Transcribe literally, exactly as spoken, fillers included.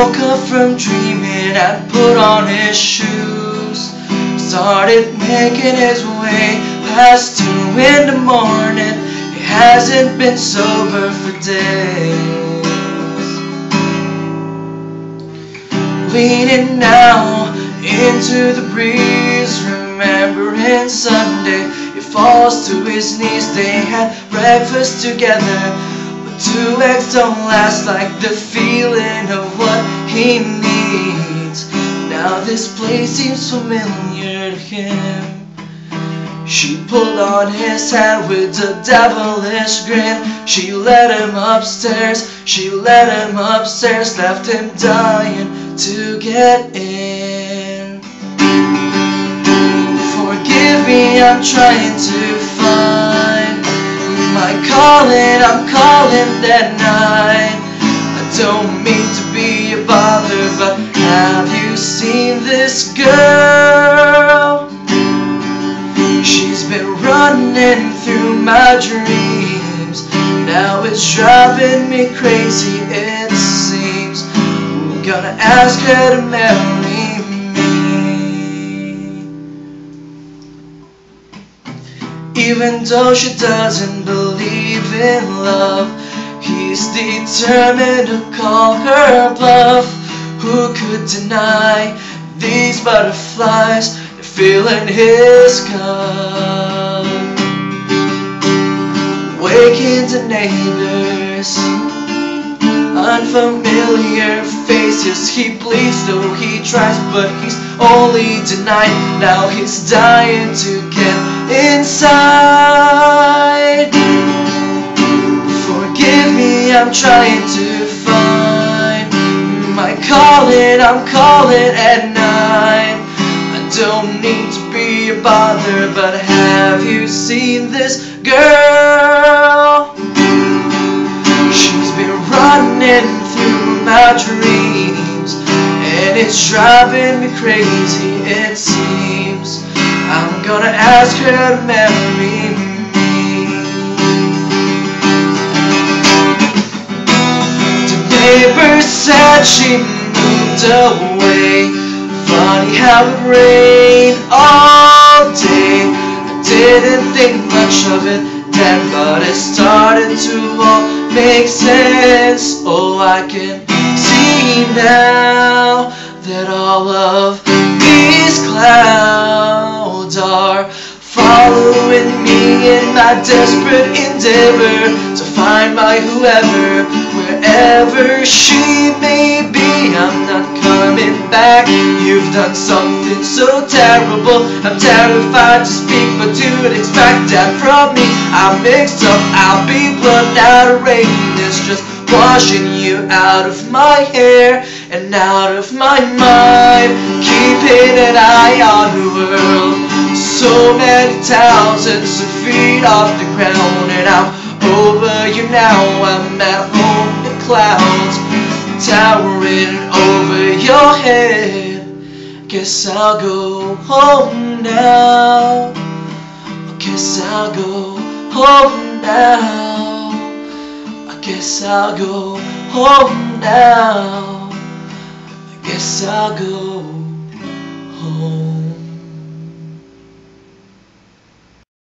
woke up from dreaming and put on his shoes. Started making his way past two in the morning. He hasn't been sober for days. Leaning now into the breeze, remembering Sunday, he falls to his knees. They had breakfast together, but two eggs don't last like the feeling of what he needs. Now this place seems familiar to him. She pulled on his hand with a devilish grin. She led him upstairs, she led him upstairs, left him dying to get in. Forgive me, I'm trying to find my calling, I'm calling that night. I don't mean to be a bother, but have you seen this girl? She's been running through my dreams. Now it's driving me crazy, it seems. I'm gonna ask her to marry me. Even though she doesn't believe in love, he's determined to call her bluff. Who could deny these butterflies filling his cup? Waking to neighbors, unfamiliar faces. He pleads though he tries, but he's only denied. Now he's dying to get inside. Forgive me, I'm trying to find my calling, I'm calling at night. Don't need to be a bother, but have you seen this girl? She's been running through my dreams, and it's driving me crazy, it seems. I'm gonna ask her to marry me. The neighbor said she moved away. Funny how it rained all day. I didn't think much of it then, but it started to all make sense. Oh, I can see now that all of these clouds are following me in my desperate endeavor to find my whoever, wherever she may be. I'm not coming back. You've done something so terrible, I'm terrified to speak, but you'd expect that from me. I'm mixed up, I'll be blood, not a rain. It's just washing you out of my hair and out of my mind. Keeping an eye on the world, so many thousands of feet off the ground, and I'm over you now. I'm at home in clouds, towering over your head. Guess I'll go home now. I guess I'll go home now. I guess I'll go home now. I guess I'll go home.